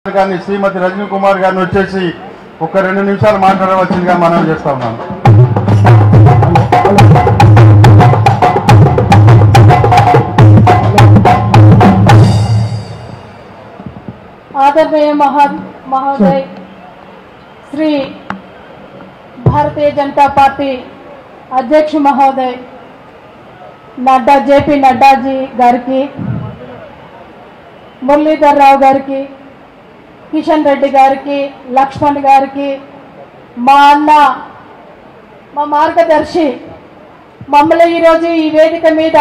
గారిని శ్రీమతి రజనీ కుమార్ గారిని వచ్చేసి ఒక 2 నిమిషాలు మాట్లాడవచ్చుగా మనం చేస్తా ఉన్నాం. आदरणीय महोदय श्री भारतीय जनता पार्टी अध्यक्ष महोदय नड्डा जेपी नड्डा जी गाరికి मुरलीधर राव गाరికి కిషన్ రెడ్డి గారికి లక్ష్మణ్ గారికి మా అన్న మా మార్గదర్శి మమ్మల్ని ఈరోజు ఈ వేదిక మీద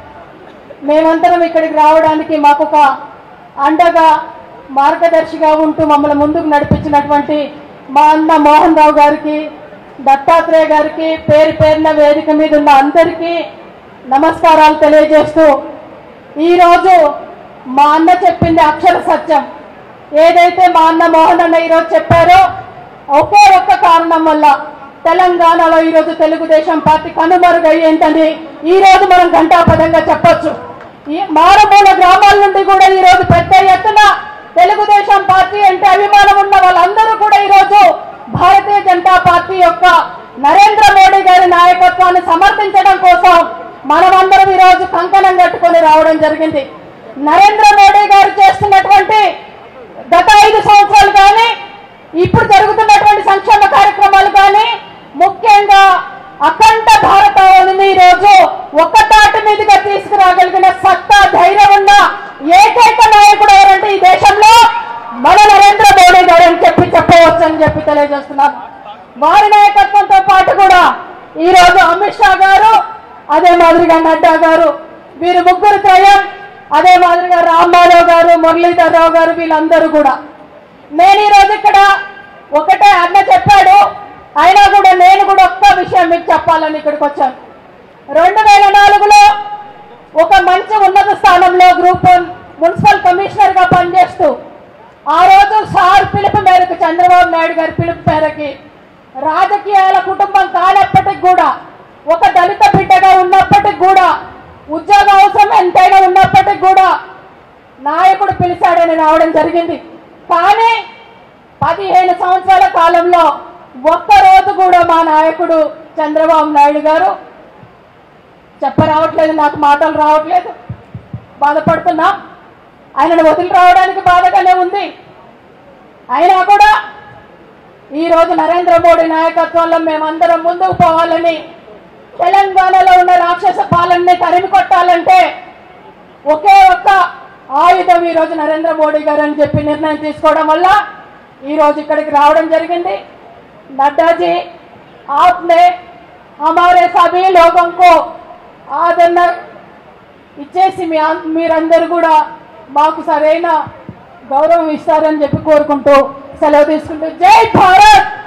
మేమందరం ఇక్కడికి రావడానికి మాకు ఒక అండగా మార్గదర్శిగా ఉంటూ మమ్మల్ని ముందుకు నడిపించినటువంటి మా అన్న మోహన్ రావు గారికి దత్తాత్రేయ గారికి పేరు పేరున వేదిక మీద ఉన్న అందరికీ నమస్కారాలు తెలియజేస్తూ ఈరోజు మా అన్న చెప్పింది అక్షర సత్యం. ఏదైతే మా అన్న మోహన్ అన్న ఈరోజు చెప్పారో ఒకే ఒక్క కారణం వల్ల తెలంగాణలో ఈరోజు తెలుగుదేశం పార్టీ కనుమరుగయ్యేంటని ఈరోజు మనం ఘంటాపథంగా చెప్పొచ్చు. ఈ మారుమూల గ్రామాల నుండి కూడా ఈరోజు పెద్ద ఎత్తున తెలుగుదేశం పార్టీ అంటే అభిమానం ఉన్న వాళ్ళందరూ కూడా ఈరోజు భారతీయ జనతా పార్టీ యొక్క నరేంద్ర మోడీ గారి నాయకత్వాన్ని సమర్థించడం కోసం మనమందరం ఈరోజు కంకణం కట్టుకొని రావడం జరిగింది. నరేంద్ర మోడీ గారు చేస్తున్నటువంటి గత 5 సంవత్సరాలు కానీ ఇప్పుడు జరుగుతున్నటువంటి సంక్షేమ కార్యక్రమాలు కానీ ముఖ్యంగా అఖండ భారతావనిని ఈరోజు ఒక్క తాటి మీదుగా తీసుకురాగలిగిన సత్తా ధైర్యం ఉన్న ఏకైక నాయకుడు ఎవరంటే ఈ దేశంలో మన నరేంద్ర మోడీ గారు అని చెప్పవచ్చు అని చెప్పి తెలియజేస్తున్నారు. వారి నాయకత్వంతో పాటు కూడా ఈరోజు అమిత్ షా గారు, అదే మాదిరిగా నడ్డా గారు, వీరు ముగ్గురు త్రయం, అదే మాదిరిగా రామ్ మాధవ్ గారు, మురళీధర్ రావు గారు, వీళ్ళందరూ కూడా. నేను ఈరోజు ఇక్కడ ఒకటే అన్న చెప్పాడు, అయినా కూడా నేను కూడా ఒక్క విషయం మీకు చెప్పాలని ఇక్కడికి వచ్చాను. 2004లో ఒక మంచి ఉన్నత స్థానంలో గ్రూప్ 1 మున్సిపల్ కమిషనర్ గా పనిచేస్తూ ఆ రోజు సార్ పిలుపు మేరకు, చంద్రబాబు నాయుడు గారి పిలుపు మేరకి రాజకీయాల కుటుంబం కానప్పటికి కూడా, ఒక దళిత బిడ్డగా ఉన్నప్పటికి కూడా, ఉద్యోగ అవసరం ఎంతైనా ఉన్నప్పటికి కూడా నాయకుడు పిలిచాడని రావడం జరిగింది. కానీ 15 సంవత్సరాల కాలంలో ఒక్కరోజు కూడా మా నాయకుడు చంద్రబాబు నాయుడు గారు రావట్లేదు, నాకు మాటలు రావట్లేదు, బాధపడుతున్నా, ఆయనను వదిలి రావడానికి బాధగానే ఉంది. అయినా కూడా ఈరోజు నరేంద్ర మోడీ నాయకత్వంలో మేమందరం ముందుకు పోవాలని, తెలంగాణలో ఉన్న రాక్షస పాలనని తరిమి కొట్టాలంటే ఒకే ఒక్క ఆయుధం ఈరోజు నరేంద్ర మోడీ గారు అని చెప్పి నిర్ణయం తీసుకోవడం వల్ల ఈరోజు ఇక్కడికి రావడం జరిగింది. నడ్డాజీ आपने हमारे सभी लोगों को ఆదరణ ఇచ్చేసి మీరందరూ కూడా మాకు సరైన గౌరవం ఇస్తారని చెప్పి కోరుకుంటూ సెలవు తీసుకుంటూ జై భారత్.